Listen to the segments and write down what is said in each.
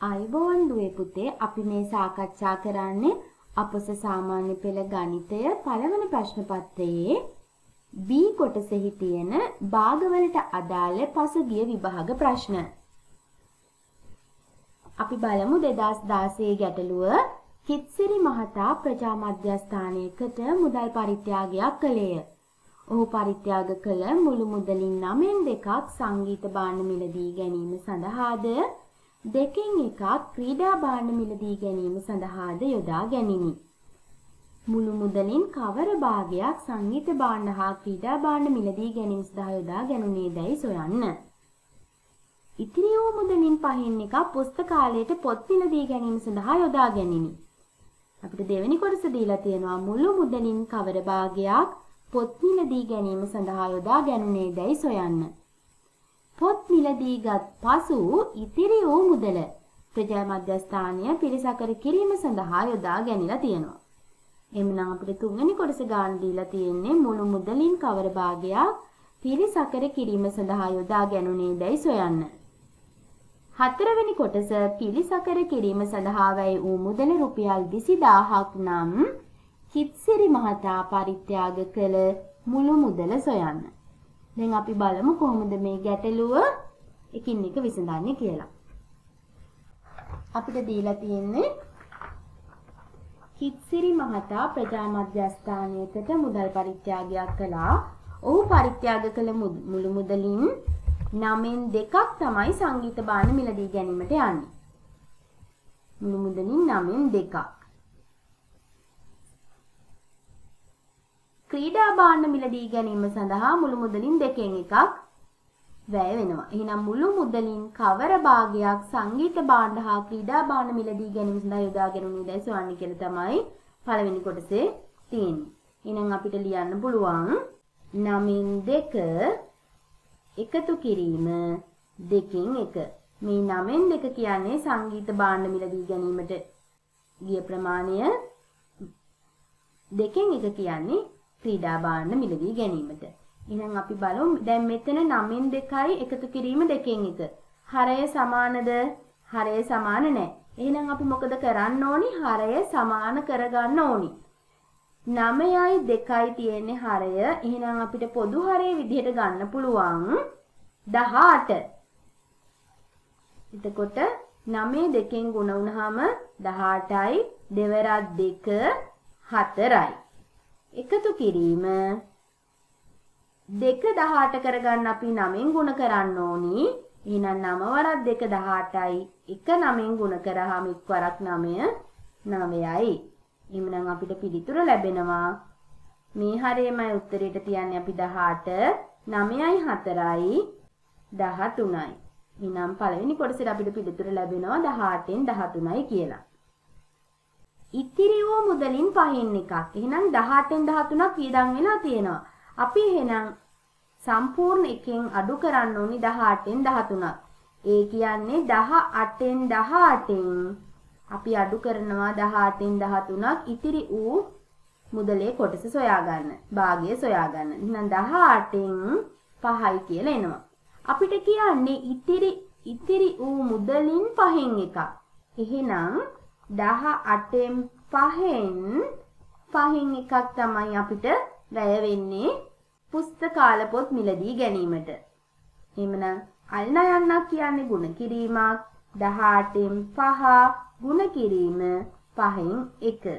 අයිබෝන් දුවේ පුතේ අපි මේ සාකච්ඡා කරන්නේ අපොස සාමාන්‍ය පෙළ ගණිතය පළවෙනි ප්‍රශ්න පත්‍රයේ B කොටසෙහි තියෙන භාගවලට අදාළ පසුගිය විභාග ප්‍රශ්න. අපි බලමු 2016 ගැටලුව කිත්සිරි මහතා ප්‍රජා මධ්‍යස්ථානයකට මුදල් පරිත්‍යාගයක් කළේය. ඔහු පරිත්‍යාග කළ මුළු මුදලින් 9/2ක් සංගීත භාණ්ඩ මිලදී ගැනීම සඳහාද දෙකෙන් එකක් ක්‍රීඩා භාණ්ඩ මිලදී ගැනීම සඳහාද යොදා ගැනිනි. මුළු මුදලින් කවර භාගයක් සංගීත භාණ්ඩ හා ක්‍රීඩා භාණ්ඩ මිලදී ගැනීම සඳහා යොදා ගැනුණේදයි සොයන්න. ඉතිරි වූ මුදලින් පහෙන් එකක් පුස්තකාලයට පොත් මිලදී ගැනීම සඳහා යොදා ගැනිනි. අපිට දෙවෙනි කොටස දීලා තියෙනවා මුළු මුදලින් කවර භාගයක් පොත් මිලදී ගැනීම සඳහා යොදා ගැනුණේදයි සොයන්න. පොත් මිලදීගත් පසු ඉතිරි වූ මුදල ප්‍රජා මධ්‍යස්ථානය පිරිසකර කිරීම සඳහා යොදා ගැනීමලා තියෙනවා. එhmenan අපිට තුන්වෙනි කොටස ගන්න දීලා තියෙන්නේ මුළු මුදලින් කවර භාගයක් පිරිසකර කිරීම සඳහා යොදා ගැනුණේදයි සොයන්න. හතරවෙනි කොටස පිරිසකර කිරීම සඳහා වැය වූ මුදල රුපියල් 20000ක් නම් කිත්සිරි මහතා පරිත්‍යාග කළ මුළු මුදල සොයන්න. දැන් අපි බලමු කොහොමද මේ ගැටලුව එකින් එක විසඳන්නේ කියලා. අපිට දීලා තියෙන්නේ කිත්සිරි මහතා ප්‍රජා මධ්‍යස්ථානයකට මුදල් පරිත්‍යාගයක් කළා. ඔහු පරිත්‍යාග කළ මුළු මුදලින් 9/2ක් තමයි සංගීත භාණ්ඩ මිලදී ගැනීමට යන්නේ. මුළු මුදලින් 9/2ක්. ක්‍රීඩා භාණ්ඩ මිලදී ගැනීම සඳහා මුළු මුදලින් දෙකෙන් එකක් වැය වෙනවා. එහෙනම් මුළු මුදලින් කවර භාගයක් සංගීත භාණ්ඩ හා ක්‍රීඩා භාණ්ඩ මිලදී ගැනීම සඳහා යොදා ගැනුණේදයි සොයන්නේ කියලා තමයි පළවෙනි කොටසේ තියෙන්නේ. එහෙනම් අපිට ලියන්න පුළුවන් 9/2 එකතු කිරීම 2/1. මේ 9/2 කියන්නේ සංගීත භාණ්ඩ මිලදී ගැනීමට ගිය ප්‍රමාණය. 2/1 කියන්නේ ක්‍රීඩා භාණ්ඩ මිලදී ගැනීමට. එහෙනම් අපි බලමු දැන් මෙතන 9/2යි එකතු කිරීම 2/1. හරය සමානද? හරය සමාන නැහැ. එහෙනම් අපි මොකද කරන්න ඕනි? හරය සමාන කරගන්න ඕනි. 9යි 2යි තියෙන්නේ හරය. එහෙනම් අපිට පොදු හරය විදිහට ගන්න පුළුවන් 18. එතකොට 9 2ෙන් ගුණ වුණාම 18යි දෙවරක් 2 4යි. එකතු කිරීම 2 18 කරගන්න අපි 9ෙන් ගුණ කරන්න ඕනි. එහෙනම් 9 වරක් 2 18යි. 1 9ෙන් ගුණ කරාම 1 වරක් 9 9යි. එහෙනම් අපිට පිළිතුර ලැබෙනවා. මේ හරියමයි උත්තරේට තියන්නේ අපි 18 9යි 4යි 13යි. එහෙනම් පළවෙනි කොටසට අපිට පිළිතුර ලැබෙනවා 18න් 13යි කියලා. ඉතිරි වූ මුදලින් පහෙන් එකක්. එහෙනම් 18න් 13ක් වියදම් වෙලා තියෙනවා. අපි එහෙනම් සම්පූර්ණ එකෙන් අඩු කරන්න ඕනි 18න් 13ක්. ඒ කියන්නේ 18න් 18න් අපි අඩු කරනවා 18න් 13ක් ඉතිරි වූ මුදලේ කොටස සොයා ගන්න. භාගය සොයා ගන්න. එහෙනම් 18න් 5යි කියලා එනවා. අපිට කියන්නේ ඉතිරි වූ මුදලින් පහෙන් එකක්. එහෙනම් 18න් 5න් එකක් තමයි අපිට වැය වෙන්නේ පුස්තකාල පොත් මිලදී ගැනීමට. එහෙමනම් අල්ලා යන්නක් කියන්නේ ගුණ කිරීමක්. 18න් 5 ගුණ කිරීම 5න් 1.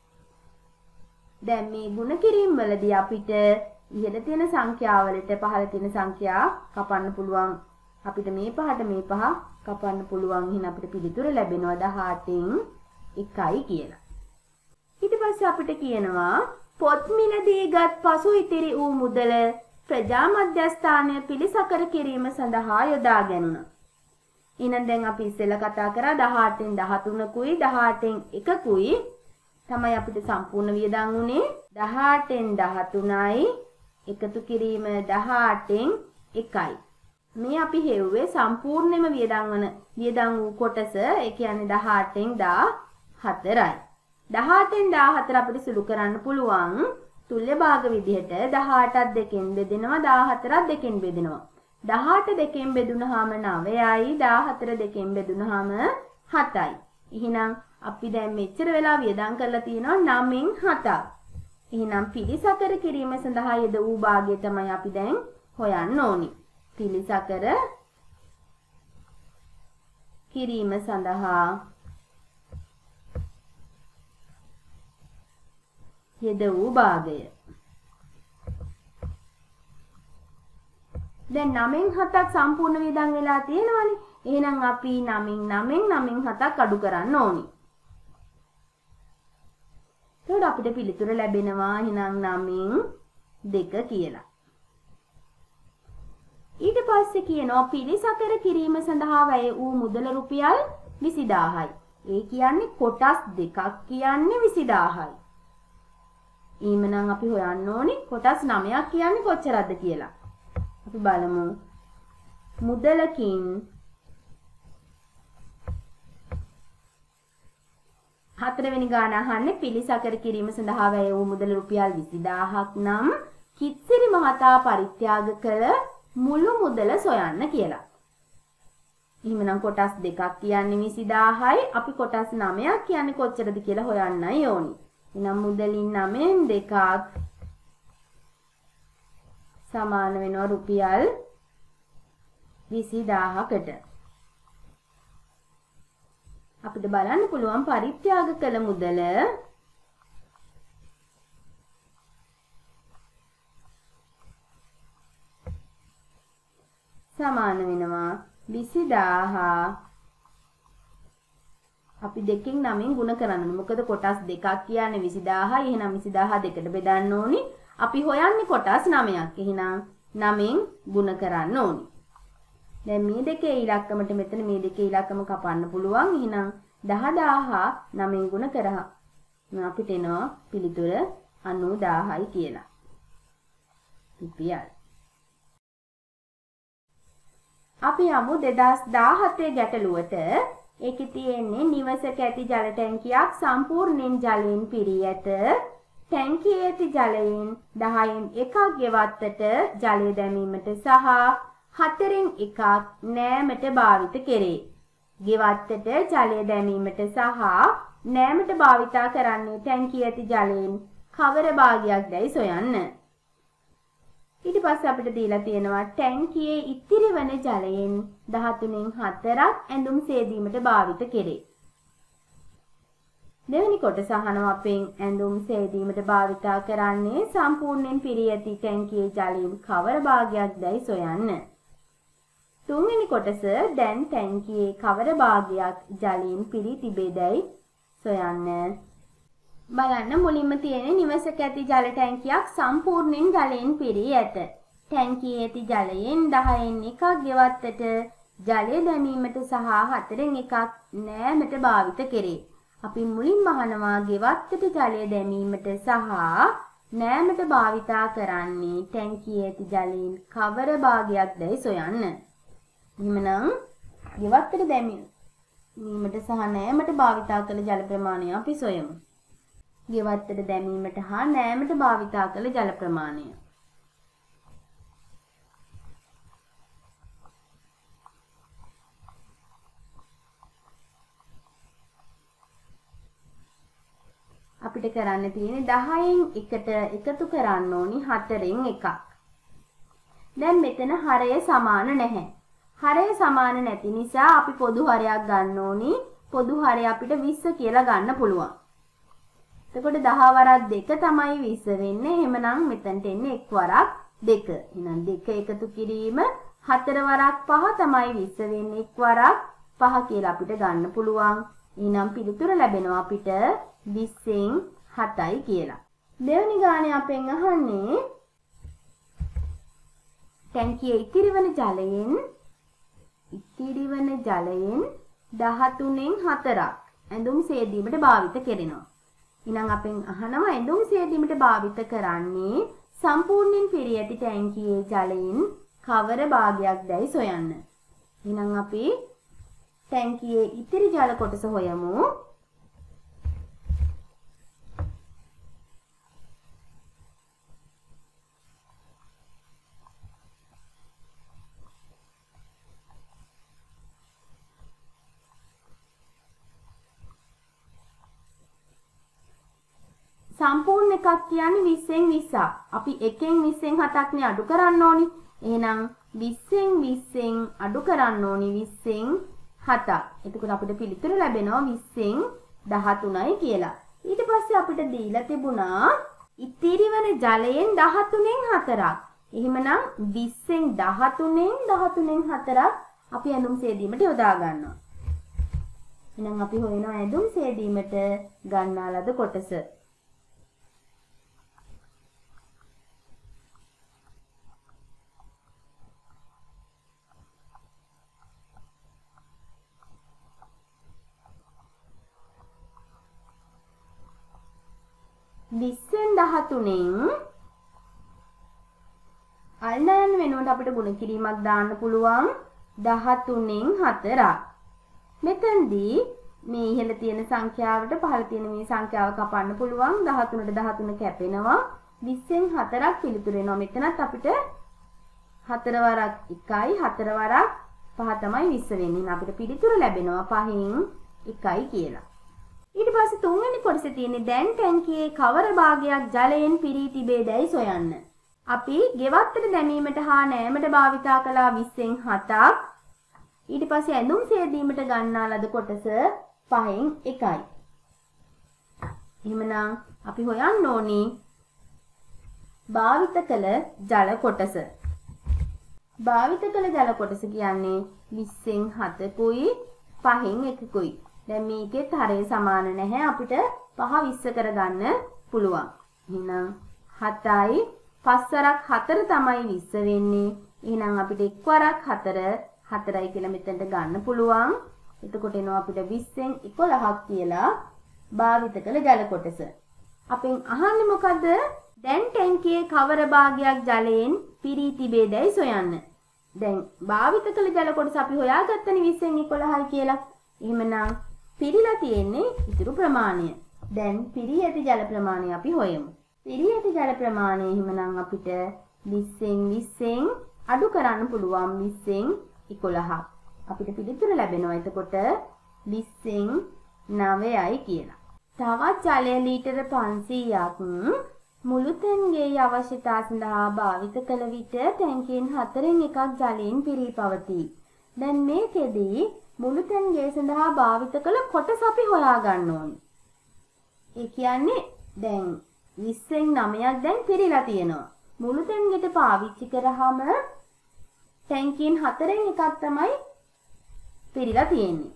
දැන් මේ ගුණ කිරීම වලදී අපිට ඉහළ තියෙන සංඛ්‍යාවලට පහළ තියෙන සංඛ්‍යා කපන්න පුළුවන්. අපිට මේ පහට මේ පහ කපන්න පුළුවන්. එහෙනම් අපිට පිළිතුර ලැබෙනවා 18න් 1යි කියලා. ඊට පස්සේ අපිට කියනවා පොත් මිලදීගත් පසු ඉතිරි වූ මුදල ප්‍රජා මධ්‍යස්ථානය පිළිසකර කිරීම සඳහා යොදා ගැනුණා. එහෙනම් දැන් අපි ඉස්සෙල්ලා කතා කරා 18න් 13කුයි 18න් 1කුයි තමයි අපිට සම්පූර්ණ වියදම් උනේ. 18න් 13යි එකතු කිරීම 18න් 1යි. මේ අපි හෙව්වේ සම්පූර්ණයෙන්ම වියදම් වූ කොටස. ඒ කියන්නේ 18න් 14යි. 18න් 14 අපිට සුළු කරන්න පුළුවන් තුල්‍ය භාග විදිහට 18ත් 2ෙන් බෙදෙනවා 14ත් 2ෙන් බෙදෙනවා. 18 2ෙන් බෙදුනහම 9යි 14 2ෙන් බෙදුනහම 7යි. එහෙනම් අපි දැන් මෙච්චර වෙලා වියදම් කරලා තියෙනවා 9න් 7ක්. එහෙනම් පිළිසකර කිරීම සඳහා යෙද වූ භාගය තමයි අපි දැන් හොයන්න ඕනි. පිළිසකර කිරීම සඳහා යෙද වූ භාගය. දැන් 9න් 7ක් සම්පූර්ණ වියදම් වෙලා තියෙනවනේ. එහෙනම් අපි 9න් 7ක් අඩු කරන්න ඕනි. එතකොට අපිට පිළිතුර ලැබෙනවා එහෙනම් 9න් 2 කියලා. ඊට පස්සේ කියනවා පිළිසකර කිරීම සඳහා වැය වූ මුදල රුපියල් 20000යි. ඒ කියන්නේ කොටස් දෙකක් කියන්නේ 20000යි. ඊමනම් අපි හොයන්න ඕනි කොටස් 9ක් කියන්නේ කොච්චරද කියලා. අපි බලමු. මුදලකින් හතරවෙනි ගාන අහන්නේ පිළිසකර කිරීම සඳහා වැය වූ මුදල රුපියල් 20000ක් නම් කිත්සිරි මහතා පරිත්‍යාග කළ මුළු මුදල සොයන්න කියලා. එහෙනම් කොටස් දෙකක් කියන්නේ 20000යි. අපි කොටස් 9ක් කියන්නේ කොච්චරද කියලා හොයන්නයි ඕනි. එහෙනම් මුදලින් 9න් 2ක් සමාන වෙනවා රුපියල් 20000කට. අපිට බලන්න පුළුවන් පරිත්‍යාග කළ මුදල සමාන වෙනවා 20000 අපි දෙකෙන් 9න් ගුණ කරන්න ඕනේ. මොකද කොටස් දෙකක් කියන්නේ 20000යි. එහෙනම් 20000 දෙකට බෙදන්න ඕනි. අපි හොයන්නේ කොටස් 9ක්. එහෙනම් 9න් ගුණ කරන්න ඕනි. දැන් මේ දෙකේ ඉලක්කමට මෙතන මේ දෙකේ ඉලක්කම කපන්න පුළුවන්. එහෙනම් 10000 9න් ගුණ කරා අපිට එනවා පිළිතුර 90000යි කියලා. රුපියල්. අපි යමු 2017 ගැටලුවට. ඒකේ තියෙන්නේ නිවසක ඇති ජල ටැංකියක් සම්පූර්ණයෙන් ජලයෙන් පිරී ඇත. ටැංකියේ ඇති ජලයෙන් 10න් 1ක් ගෙවත්තට ජලය දැමීමට සහ 4න් 1ක් නෑමට භාවිත කෙරේ. ගෙවත්තට ජලය දැමීමට සහ නෑමට භාවිතා කරන්නේ ටැංකියේ ඇති ජලයෙන් කවර භාගයක් දැයි සොයන්න. ඊට පස්සේ අපිට දීලා තියෙනවා ටැංකියේ ඉතිරි වන ජලයෙන් 13න් 4ක් ඇඳුම් සේදීමට භාවිත කෙරේ. දෙවෙනි කොටස අහනවා අපෙන් ඇඳුම් සේදීමට භාවිතා කරන්නේ සම්පූර්ණයෙන් පිරී ඇති ටැංකියේ ජලයෙන් කවර භාගයක් දැයි සොයන්න. තුන්වෙනි කොටස දැන් ටැංකියේ කවර භාගයක් ජලයෙන් පිරී තිබේදයි සොයන්න. බලන්න මුලින්ම තියෙන නිවසක ඇති ජල ටැංකියක් සම්පූර්ණයෙන් ජලයෙන් පිරී ඇත. ටැංකියේ ඇති ජලයෙන් 10න් 1ක් ගෙවත්තට ජලය දැමීමට සහ 4න් 1ක් නෑමට භාවිත කෙරේ. අපි මුලින්ම අහනවා ගෙවත්තට ජලය දැමීමට සහ නෑමට භාවිතා කරන්නේ ටැංකියේ ඇති ජලයෙන් කවර භාගයක්දයි සොයන්න. එහෙමනම් ගෙවත්තට දැමීමට සහ නෑමට භාවිතා කළ ජල ප්‍රමාණය අපි සොයමු. ගෙවත්තට දැමීමට හා නෑමට භාවිතා කළ ජල ප්‍රමාණය. අපිට කරන්න තියෙන්නේ 10න් 1ට එකතු කරන්න ඕනි 4න් 1ක්. දැන් මෙතන හරය සමාන නැහැ. හරය සමාන නැති නිසා අපි පොදු හරයක් ගන්න ඕනි. පොදු හරය අපිට 20 කියලා ගන්න පුළුවන්. එතකොට 10 වරක් 2 තමයි 20 වෙන්නේ. එහෙමනම් මෙතනට එන්නේ 1 වරක් 2. එහෙනම් 2 එකතු කිරීම 4 වරක් 5 තමයි 20 වෙන්නේ. 1 වරක් 5 කියලා අපිට ගන්න පුළුවන්. එහෙනම් පිළිතුර ලැබෙනවා අපිට 20න් 7යි කියලා. දෙවෙනි ගානේ අපෙන් අහන්නේ ටැංකියේ ඉතිරිවන ජලයෙන් 13න් 4ක් ඇඳුම් සේදීමට භාවිත කරනවා. ඊළඟ අපෙන් අහනවා ඇඳුම් සේදීමට භාවිත කරන්නේ සම්පූර්ණයෙන් පිරී ඇති ටැංකියේ ජලයෙන් කවර භාගයක්දයි සොයන්න. ඊළඟ අපි ටැංකියේ ඉතිරි ජල කොටස හොයමු. සම්පූර්ණ එකක් කියන්නේ 20න් 20ක්. අපි 1න් 20න් 7ක් නේ අඩු කරන්න ඕනි. එහෙනම් 20න් 20න් අඩු කරන්න ඕනි 20න් 7ක්. එතකොට අපිට පිළිතුර ලැබෙනවා 20න් 13යි කියලා. ඊට පස්සේ අපිට දීලා තිබුණා ඉතිරි වෙන ජලයෙන් 13න් 4ක්. එහෙමනම් 20න් 13න් 4ක් අපි ඇඳුම් සේදීමට යොදා ගන්නවා. එහෙනම් අපි හොයනවා ඇඳුම් සේදීමට ගන්නා ලද කොටස. විස්සෙන් 13න් අල්නයන් වෙනුවට අපිට ගුණ කිරීමක් දාන්න පුළුවන් 13න් 4ක්. මෙතනදී මේ ඉහළ තියෙන සංඛ්‍යාවට පහළ තියෙන මේ සංඛ්‍යාව කපන්න පුළුවන් 13ට 13 කැපෙනවා 20න් 4ක් පිළිතුරු වෙනවා. මෙතනත් අපිට 4 වරක් 1යි 4 වරක් 5 තමයි 20 වෙන්නේ. අපිට පිළිතුරු ලැබෙනවා 5න් 1යි කියලා. ඊට පස්සේ තුන්වෙනි කොටසේ තියෙන්නේ දැන් ටැංකියේ කවර භාගයක් ජලයෙන් පිරී තිබේදැයි සොයන්න. අපි ගෙවත්තට දැමීමට හා නෑමට භාවිතා කළා 20න් 7ක්. ඊට පස්සේ ඇඳුම් සේදීමට ගන්නා ලද කොටස 5න් 1යි. එහෙමනම් අපි හොයන්න ඕනි භාවිත කළ ජල කොටස. භාවිත කළ ජල කොටස කියන්නේ 20න් 7කුයි 5න් 1කුයි. දැන් මේකෙත් හරය සමාන නැහැ. අපිට 5 20 කරගන්න පුළුවන්. එහෙනම් 7යි 5 වරක් 4 තමයි 20 වෙන්නේ. එහෙනම් අපිට 1 වරක් 4 4යි කියලා මෙතනට ගන්න පුළුවන්. එතකොට එනවා අපිට 20න් 11ක් කියලා භාවිත කළ ජල කොටස. අපෙන් අහන්නේ මොකද? දැන් ටැංකියේ කවර භාගයක් ජලයෙන් පිරී තිබේදැයි සොයන්න. දැන් භාවිත කළ ජල කොටස අපි හොයාගත්තනේ 20න් 11යි කියලා. එහෙමනම් පිරීලා තියෙන්නේ ඉතුරු ප්‍රමාණය. දැන් පිරී ඇති ජල ප්‍රමාණය අපි හොයමු. පිරී ඇති ජල ප්‍රමාණය එහෙමනම් අපිට 20න් 20න් අඩු කරන්න පුළුවන් 20න් 11ක්. අපිට පිළිතුර ලැබෙනවා එතකොට 20න් 9යි කියලා. තවත් ජලය ලීටර 500ක් මුළුතැන්ගේ අවශ්‍යතා සඳහා භාවිත කළ විට ටැංකියෙන් 4න් එකක් ජලයෙන් පිරී පවතී. දැන් මේකෙදී මුළුතැන්ගේ සඳහා භාවිත කළ කොටස අපි හොයා ගන්න ඕනේ. ඒ කියන්නේ දැන් 20න් 9ක් දැන් පිරීලා තියෙනවා. මුළුතැන්ගෙට පාවිච්චි කරාම ටැංකියෙන් 4න් එකක් තමයි පිරීලා තියෙන්නේ.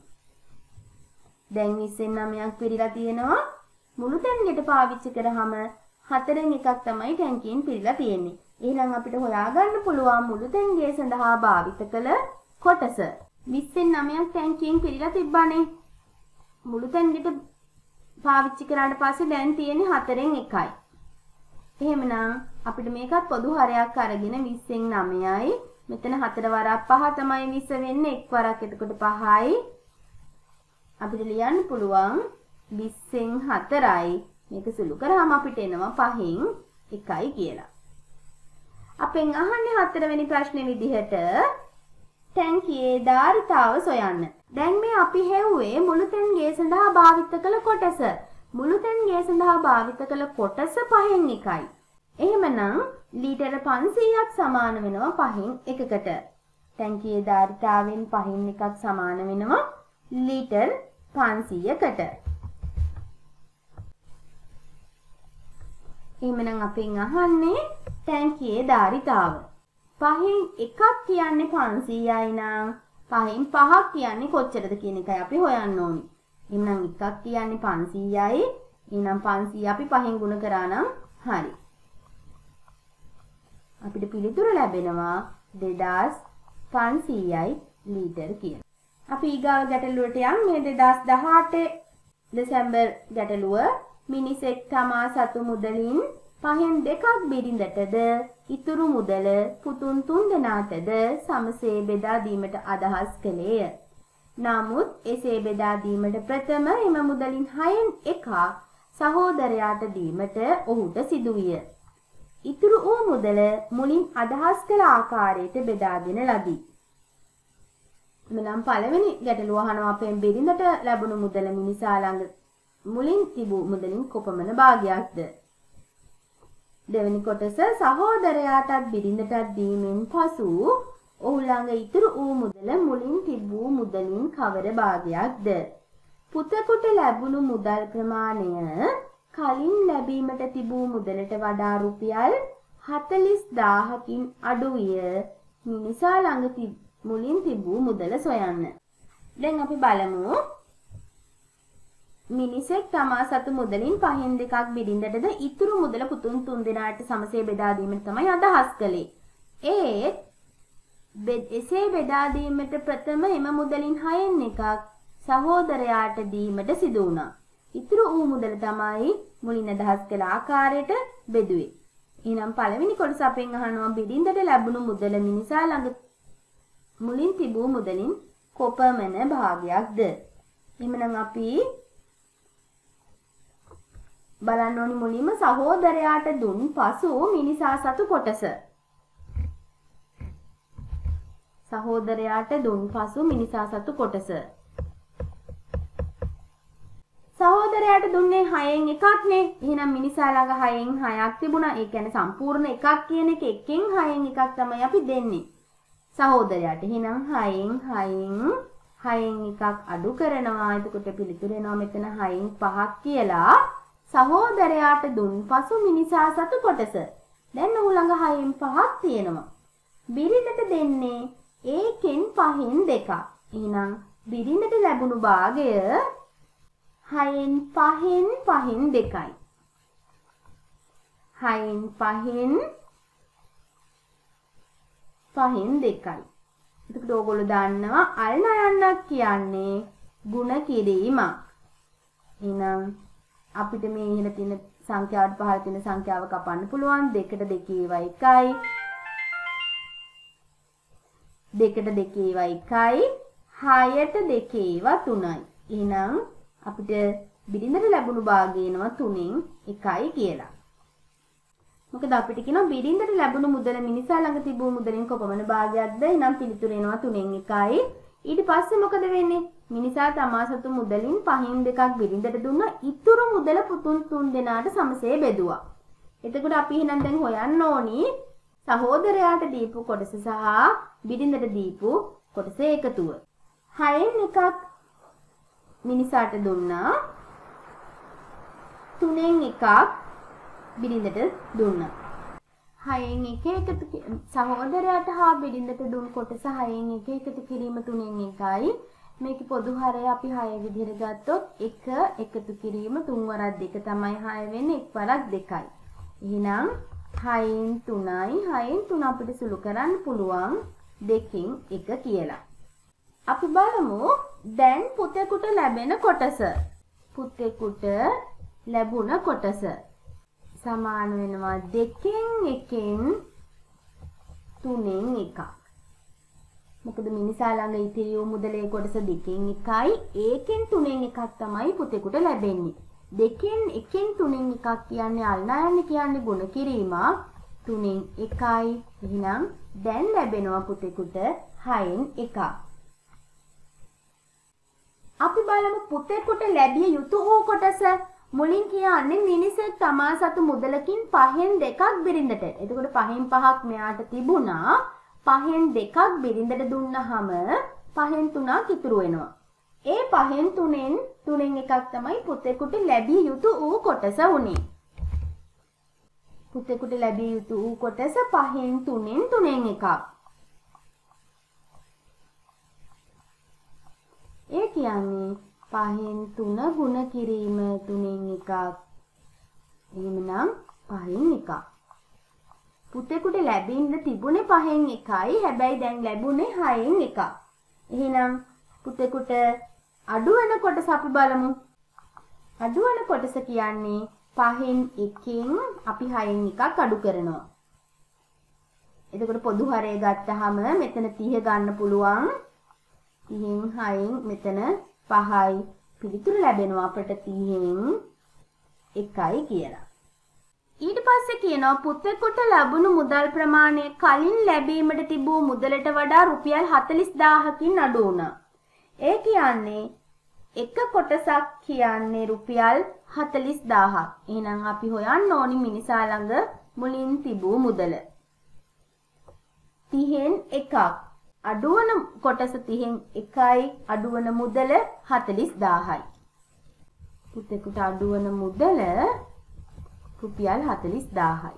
දැන් 20න් 9ක් පිරීලා තියෙනවා. මුළුතැන්ගෙට පාවිච්චි කරාම 4න් එකක් තමයි ටැංකියෙන් පිරීලා තියෙන්නේ. එහෙනම් අපිට හොයාගන්න පුළුවන් මුළුතැන්ගේ සඳහා භාවිත කළ කොටස. 20න් 9ක් ටැංකියෙන් පිරීලා තිබ්බනේ. මුළුතැන්ගෙට පාවිච්චි කරාට පස්සේ දැන් තියෙන්නේ 4න් 1යි. එහෙමනම් අපිට මේකත් පොදු හරයක් අරගෙන 20න් 9යි. මෙතන 4 වරක් 5 තමයි 20 වෙන්නේ. 1 වරක් එතකොට 5යි. අපිට ලියන්න පුළුවන් 20න් 4යි. මේක සුළු කරාම අපිට එනවා 5න් 1යි කියලා. අපෙන් අහන්නේ 4 වෙනි ප්‍රශ්නේ විදිහට ටැංකියේ ධාරිතාව සොයන්න. දැන් මේ අපි හෙව්වේ මුළුතැන්ගේ සඳහා භාවිත කළ කොටස. මුළුතැන්ගේ සඳහා භාවිත කළ කොටස 5න් 1යි. එහෙමනම් ලීටර 500ක් සමාන වෙනවා 5න් 1කට. ටැංකියේ ධාරිතාවෙන් 5න් 1ක් සමාන වෙනවා ලීටර් 500කට. එහෙමනම් අපෙන් අහන්නේ ටැංකියේ ධාරිතාව. 5න් 1ක් කියන්නේ 500යි නම් 5න් 5ක් කියන්නේ කොච්චරද කියන එකයි අපි හොයන්න ඕනි. එහෙනම් 1ක් කියන්නේ 500යි. එහෙනම් 500 අපි 5න් ගුණ කරා නම් හරි. අපිට පිළිතුර ලැබෙනවා 2500යි ලීටර් කියලා. අපි ඊගාව ගැටලුවට යමු. මේ 2018 දෙසැම්බර් ගැටලුව මිනිසෙක් තමා සතු මුදලින් 5න් 2ක් බිරිඳටද ඉතුරු මුදල පුතුන් 3 දෙනාටද සමසේ බෙදා දීමට අදහස් කළේය. නමුත් එසේ බෙදා දීමට ප්‍රථම එම මුදලින් 6න් 1ක් සහෝදරයාට දීමට ඔහුට සිදුවිය. ඉතුරු වූ මුදල මුලින් අදහස් කළ ආකාරයට බෙදා දෙන ලදී. මෙනම් පළවෙනි ගැටලුව අහනවා අපෙන් බිරිඳට ලැබුණු මුදල මිනිසා ළඟ මුලින් තිබූ මුදලින් කොපමණ භාගයක්ද? දෙවෙනි කොටස සහෝදරයාටත් බිරිඳටත් දීමෙන් පසු ඔහු ළඟ ඉතුරු වූ මුදල මුලින් තිබූ මුදලින් කවර භාගයක්ද? පුතෙකුට ලැබුණු මුදල් ප්‍රමාණය කලින් ලැබීමට තිබූ මුදලට වඩා රුපියල් 40000කින් අඩු විය. මිනිසා ළඟ මුලින් තිබූ මුදල සොයන්න. දැන් අපි බලමු. මිනිසෙක් තමා සතු මුදලින් 5/2ක් බිරිඳටද ඉතුරු මුදල පුතුන් 3 දෙනාට සමසේ බෙදා දීමට තමයි අදහස් කළේ. එසේ බෙදා දීමට ප්‍රථම එම මුදලින් 6/1ක් සහෝදරයාට දීමට සිදු වුණා. ඉතුරු වූ මුදල තමයි මුලින් අදහස් කළ ආකාරයට බෙදුවේ. එහෙනම් පළවෙනි කොටස අපෙන් අහනවා බිරිඳට ලැබුණු මුදල මිනිසා ළඟ මුලින් තිබූ මුදලින් කොපමණ භාගයක්ද? එහෙනම් අපි බලන්න ඕනි මුලින්ම සහෝදරයාට දුන් පසු මිනිසා සතු කොටස. සහෝදරයාට දුන් පසු මිනිසා සතු කොටස. සහෝදරයාට දුන්නේ 6න් එකක් නේ. එහෙනම් මිනිසා ළඟ 6න් 6ක් තිබුණා. ඒ කියන්නේ සම්පූර්ණ එකක් කියන එක එකෙන් 6න් එකක් තමයි අපි දෙන්නේ. සහෝදරයාට. එහෙනම් 6න් එකක් අඩු කරනවා. එතකොට පිළිතුර එනවා මෙතන 6න් 5ක් කියලා. සහෝදරයාට දුන් පසු මිනිසා සතු කොටස. දැන් ඔහු ළඟ 6න් 5ක් තියෙනවා. බිරිඳට දෙන්නේ ඒකෙන් 5න් 2ක්. එහෙනම් බිරිඳට ලැබුණු භාගය 6න් 5න් 2යි. 6න් 5න් 2යි. එතකොට ඕගොල්ලෝ දන්නවා අල්න යන්නක් කියන්නේ ಗುಣ කිරීමක්. එහෙනම් අපිට මේ ඉහළ තියෙන සංඛ්‍යාවට පහළ තියෙන සංඛ්‍යාව කපන්න පුළුවන්. 2ට 2 ඒවා 1යි. 2ට 2 ඒවා 1යි. 6ට 2 ඒවා 3යි. එහෙනම් අපිට බිරිඳට ලැබුණු භාගය එනවා 3න් 1යි කියලා. මොකද අපිට කියනවා බිරිඳට ලැබුණු මුදල මිනිසා ළඟ තිබූ මුදලින් කොපමණ භාගයක්ද? එහෙනම් පිළිතුර එනවා 3න් 1යි. ඊට පස්සේ මොකද වෙන්නේ? මිනිසා තමා සතු මුදලින් 5න් 2ක් බිරිඳට දුන්නා. ඉතුරු මුදල පුතුන් 3 දෙනාට සමසේ බෙදුවා. එතකොට අපි එහෙනම් දැන් හොයන්න ඕනි සහෝදරයාට දීපු කොටස සහ බිරිඳට දීපු කොටස එකතුව. 6න් 1ක් මිනිසාට දුන්නා. 3න් 1ක් බිරිඳට දුන්නා. 6න් 1 එකතු සහෝදරයාට හා බිරිඳට දුන් කොටස 6න් 1 එකතු කිරීම 3න් 1යි. මේක පොදු හරය අපි 6 විදිහට ගත්තොත් 1 එකතු කිරීම 3 වරක් 2 තමයි 6 වෙන්නේ 1 වරක් 2යි. එහෙනම් 6න් 3යි 6න් 3 අපිට සුළු කරන්න පුළුවන් 2න් 1 කියලා. අපි බලමු දැන් පුතෙකුට ලැබෙන කොටස. පුතෙකුට ලැබුණ කොටස සමාන වෙනවා 2න් 1න් 3න් 1ක්. මොකද මිනිසා ළඟ ඉතිරි වූ මුදලේ කොටස 2න් 1යි. ඒකෙන් 3න් 1ක් තමයි පුතෙකුට ලැබෙන්නේ. 2න් 1න් 3න් 1ක් කියන්නේ අල්නායන්න කියන්නේ ගුණ කිරීමක්. 3න් 1යි. එහෙනම් දැන් ලැබෙනවා පුතෙකුට 6න් 1ක්. අපි බලමු පුතෙකුට ලැබිය යුතු වූ කොටස. මුලින් කියන්නේ මිනිසෙක් තමා සතු මුදලකින් 5න් 2ක් බිරිඳට. එතකොට 5න් 5ක් මෙයාට තිබුණා. 5න් 2ක් බිරිඳට දුන්නහම 5න් 3ක් ඉතුරු වෙනවා. ඒ 5න් 3න් 1ක් තමයි පුතෙකුට ලැබිය යුතු වූ කොටස උනේ. පුතෙකුට ලැබිය යුතු වූ කොටස 5න් 3න් 1ක්. ඒ කියන්නේ 5න් 3 ගුණ කිරීම 3න් 1ක්. එහෙමනම් 5න් 1ක්. පුතෙකුට ලැබෙන්න තිබුණේ 5න් 1යි. හැබැයි දැන් ලැබුණේ 6න් 1ක්. එහෙනම් පුතෙකුට අඩු වෙන කොටස අපි බලමු. අඩු වෙන කොටස කියන්නේ 5න් 1න් අපි 6න් 1ක් අඩු කරනවා. එතකොට පොදු හරය ගත්තාම මෙතන 30 ගන්න පුළුවන්. 30න් 6න් මෙතන 5යි. පිළිතුරු ලැබෙනවා අපට 30න් 1යි කියලා. ඊට පස්සේ කියනවා පුතෙකුට ලැබුණු මුදල් ප්‍රමාණය කලින් ලැබීමට තිබූ මුදලට වඩා රුපියල් 40000කින් අඩු වුණා. ඒ කියන්නේ එක කොටසක් කියන්නේ රුපියල් 40000ක්. එහෙනම් අපි හොයන්න ඕනි මිනිසා ළඟ මුලින් තිබූ මුදල. 30න් එකක්. අඩුවන කොටස 30න් එකයි අඩුවන මුදල 40000යි. පුතේකට අඩුවන මුදල රුපියල් 40000යි.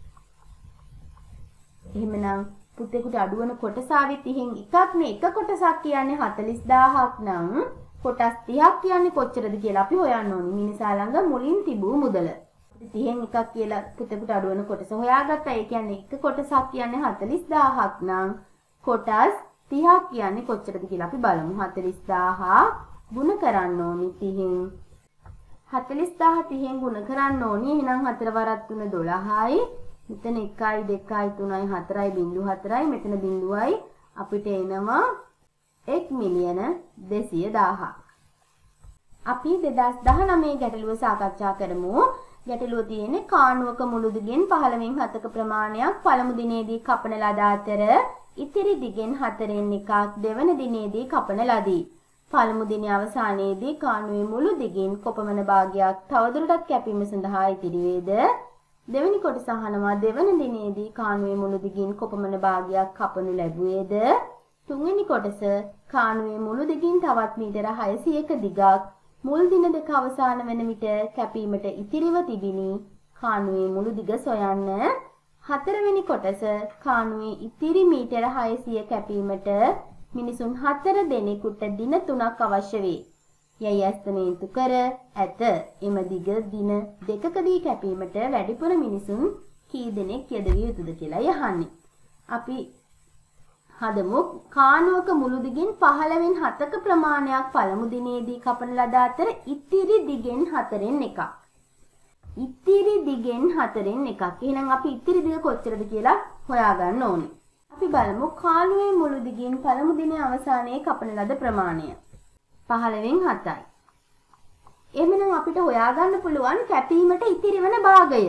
එහෙමනම් පුතේකට අඩුවන කොටස ආවේ 30න් එකක් නේ. එක කොටසක් කියන්නේ 40000ක් නම් කොටස් 30ක් කියන්නේ කොච්චරද කියලා අපි හොයන්න ඕනි. මිනිසා ළඟ මුලින් තිබූ මුදල. 30න් එකක් කියලා පුතේකට අඩුවන කොටස හොයාගත්තා. ඒ කියන්නේ එක කොටසක් කියන්නේ 40000ක් නම් කොටස් 30ක් කියන්නේ කොච්චරද කියලා අපි බලමු. 40000 ගුණ කරන්න ඕනි 30න්. 40000 30න් ගුණ කරන්න ඕනි. එහෙනම් 4 වරක් 3 12යි. මෙතන 1යි 2යි 3යි 4යි බිංදු 4යි මෙතන බිංදුවයි අපිට එනවා 1,200,000ක්. අපි 2019 ගැටලුව සාකච්ඡා කරමු. ගැටලුව තියෙන්නේ කාණුවක මුළු දිගෙන් 15න් 7ක ප්‍රමාණයක් පළමු දිනේදී කපන ලද අතර ඉතිරි දිගෙන් 4න් එකක් දෙවන දිනේදී කපන ලදී. පළමු දිනේ අවසානයේදී කාණුවේ මුළු දිගින් කොපමණ භාගයක් තවදුරටත් කැපීම සඳහා ඉතිරි වේද? දෙවෙනි කොටස අහනවා දෙවන දිනේදී කාණුවේ මුළු දිගින් කොපමණ භාගයක් කපනු ලැබුවේද? තුන්වෙනි කොටස කාණුවේ මුළු දිගින් තවත් මීටර 600ක දිගක් මුල් දින දෙක අවසන් වන විට කැපීමට ඉතිරිව තිබිනි. කාණුවේ මුළු දිග සොයන්න. හතරවෙනි කොටස කාණුවේ ඉතිරි මීටර 600 කැපීමට මිනිසුන් 4 දෙනෙකුට දින 3ක් අවශ්‍ය වේ. යයි ඇස්තමේන්තු කර ඇත. එම දිග දින දෙකකදී කැපීමට වැඩිපුර මිනිසුන් කී දෙනෙක් යෙදවිය යුතුද කියලා යහන්නේ. අපි හදමු කාණුවක මුළු දිගින් 15න් 7ක ප්‍රමාණයක් පළමු දිනේදී කපන ලද අතර ඉතිරි දිගෙන් 4න් එකක්. ඉතිරි දිගෙන් 4න් එකක්. එහෙනම් අපි ඉතිරි දිග කොච්චරද කියලා හොයාගන්න ඕනේ. අපි බලමු කාණුවේ මුළු දිගින් පළමු දිනේ අවසානයේ කපන ලද ප්‍රමාණය. 15න් 7යි. එහෙනම් අපිට හොයාගන්න පුළුවන් කැපීමට ඉතිරි වන භාගය.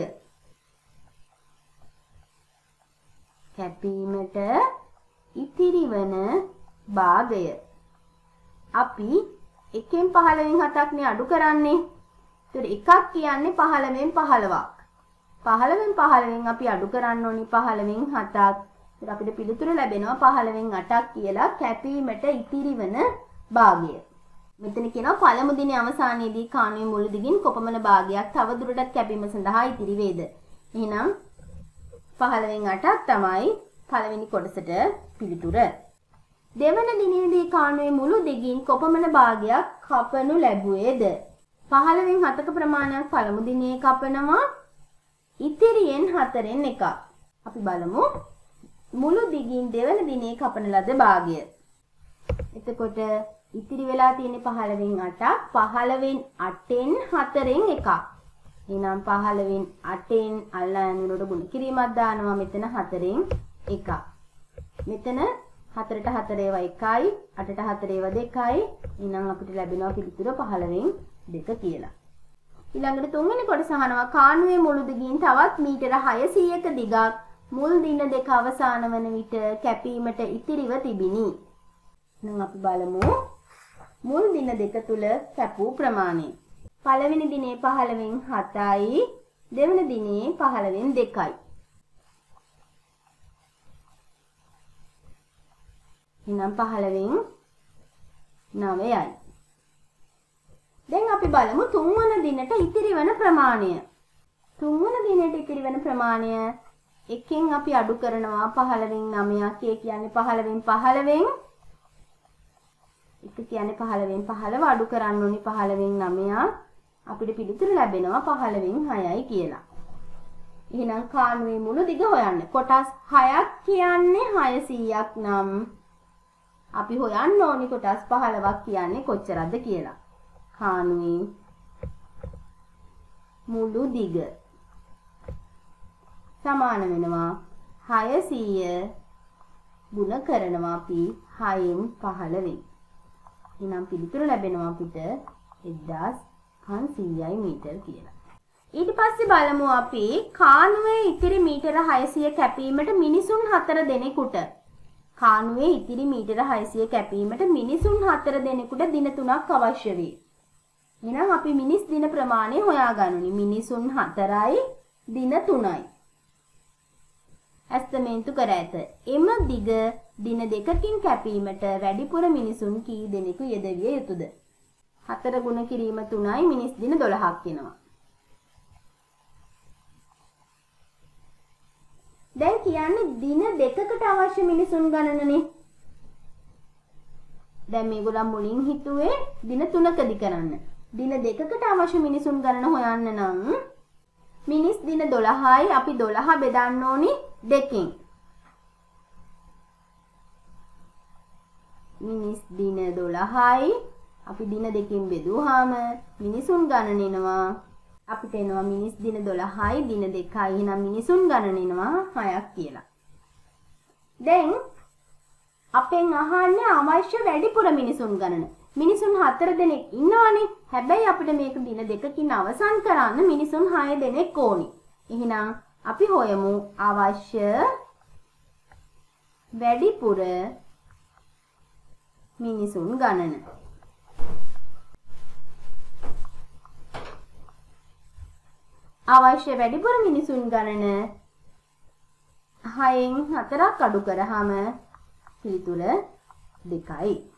කැපීමට ඉතිරි වන භාගය. අපි 1න් 15න් 7ක් නේ අඩු කරන්නේ. ඒතර එකක් කියන්නේ 15න් 15ක්. 15න් 15න් අපි අඩු කරන්න ඕනි 15න් 7ක්. ඒතර අපිට පිළිතුර ලැබෙනවා 15න් 8ක් කියලා කැපීමට ඉතිරි වන භාගය. මෙතන කියනවා පළමු දිනේ අවසානයේදී කාණුවේ මුළු දිගින් කොපමණ භාගයක් තවදුරටත් කැපීම සඳහා ඉතිරි වේද? එහෙනම් 15න් 8ක් තමයි පළවෙනි කොටසට පිළිතුර. දෙවන දිනේදී කාණුවේ මුළු දිගින් කොපමණ භාගයක් කපනු ලැබුවේද? 15න් 7ක ප්‍රමාණයක් පළමු දිනේ කපනවා. ඉතිරියෙන් 4න් එකක්. අපි බලමු මුළු දිගින් දෙවන දිනේ කපන ලද භාගය. එතකොට ඉතිරි වෙලා තියෙන්නේ 15න් 8ක්. 15න් 8න් 4න් එකක්. එහෙනම් 15න් 8න් අල්ලා යනකොට ගුණ කිරීමක් දානවා. මෙතන 4න් එකක්. මෙතන 4ට 4 ඒවා 1යි 8ට 4 ඒවා 2යි. එහෙනම් අපිට ලැබෙනවා පිළිතුර 15න් 2 කියලා. ඊළඟට තුන්වෙනි කොටස අහනවා කාණුවේ මුළු දිගින් තවත් මීටර 600ක දිගක් මුල් දින දෙක අවසන් වන විට කැපීමට ඉතිරිව තිබිනි. එහෙනම් අපි බලමු මුල් දින දෙක තුල කැපූ ප්‍රමාණය. පළවෙනි දිනේ 15න් 7යි දෙවෙනි දිනේ 15න් 2යි. එහෙනම් 15න් 9යි. දැන් අපි බලමු තුන්වන දිනට ඉතිරි වෙන ප්‍රමාණය. තුන්වන දිනට ඉතිරි වෙන ප්‍රමාණය එකෙන් අපි අඩු කරනවා 15න් 9ක්. ඒ කියන්නේ 15න් 15න් එක කියන්නේ 15න් 15 අඩු කරන්න ඕනි 15න් 9ක්. අපිට පිළිතුර ලැබෙනවා 15න් 6යි කියලා. එහෙනම් කාණුවේ මුළු දිග හොයන්න. කොටස් 6ක් කියන්නේ 600ක් නම් අපි හොයන්න ඕනි කොටස් 15ක් කියන්නේ කොච්චරද කියලා. කාණුවේ මුළු දිග සමාන වෙනවා 600 ගුණ කරනවා අපි 6න් 15න්. එහෙනම් පිළිතුර ලැබෙනවා අපිට 1500යි මීටර කියලා. ඊට පස්සේ බලමු අපි කාණුවේ ඉතිරි මීටර 600 කැපීමට මිනිසුන් 4 දෙනෙකුට කානුවේ ඉතිරි මීටර 600 කැපීමට මිනිසුන් 4 දෙනෙකුට දින 3ක් අවශ්‍ය වේ. එහෙනම් අපි මිනිස් දින ප්‍රමාණය හොයාගන්නුනි. මිනිසුන් 4යි දින 3යි. ඇස්තමේන්තු කර ඇත. එම දිග දින දෙකකින් කැපීමට වැඩිපුර මිනිසුන් කී දෙනෙකු යෙදවිය යුතුද? 4 ගුණ කිරීම 3යි මිනිස් දින 12ක් වෙනවා. දැන් කියන්නේ දින දෙකකට අවශ්‍ය මිනිසුන් ගණනනේ. දැන් මේගොල්ලන් මුලින් හිතුවේ දින 3කදී කරන්න. දින දෙකකට අවශ්‍ය මිනිසුන් ගණන හොයන්න නම් මිනිස් දින 12යි අපි 12 බෙදන්න ඕනි දෙකෙන්. මිනිස් දින 12යි අපි දින දෙකෙන් බෙදුවාම මිනිසුන් ගණන එනවා. අපිට එනවා මිනිස් දින 12යි දින 2යි. එහෙනම් මිනිසුන් ගණන එනවා 6ක් කියලා. දැන් අපෙන් අහන්නේ අවශ්‍ය වැඩිපුර මිනිසුන් ගණන. මිනිසුන් 4 දෙනෙක් ඉන්නවනේ. හැබැයි අපිට මේක දින දෙකකින් අවසන් කරන්න මිනිසුන් 6 දෙනෙක් ඕනි. එහෙනම් අපි හොයමු අවශ්‍ය වැඩිපුර මිනිසුන් ගණන. අවශ්‍ය වැඩිපුර මිනිසුන් ගණන 6න් 4ක් අඩු කරාම පිළිතුර 2යි.